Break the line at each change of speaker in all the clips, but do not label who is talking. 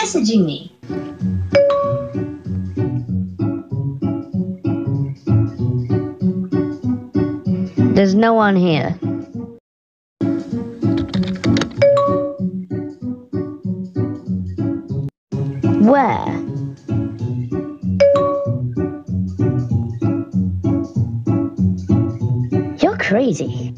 messaging me?
There's no one here. Where? You're crazy.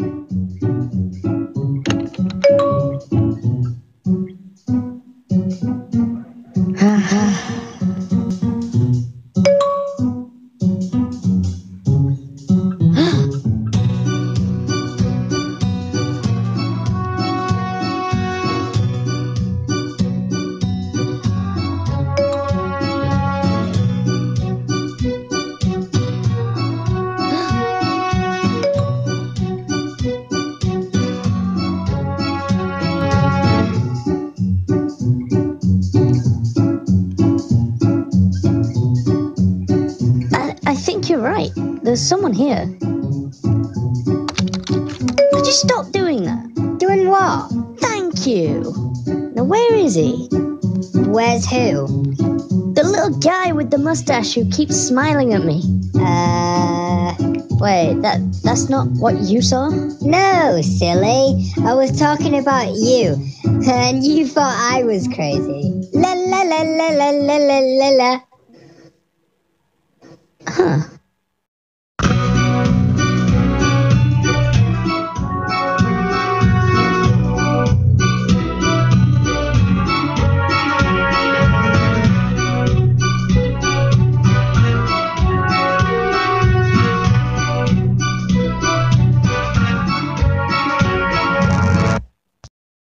I think you're right. There's someone here. Could you stop doing that?
Doing what?
Thank you. Now where is he?
Where's who?
The little guy with the mustache who keeps smiling at me. Wait, that's not what you saw?
No, silly. I was talking about you, and you thought I was crazy. La la la la la la la la la.
Huh.